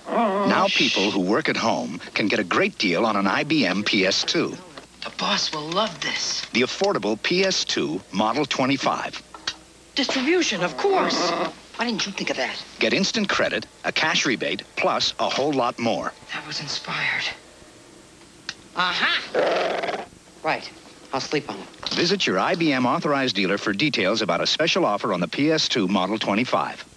Now people who work at home can get a great deal on an IBM PS2. The boss will love this. The affordable PS2 Model 25. Distribution, of course. Why didn't you think of that? Get instant credit, a cash rebate, plus a whole lot more. That was inspired. Aha! Right. I'll sleep on it. Visit your IBM authorized dealer for details about a special offer on the PS2 Model 25.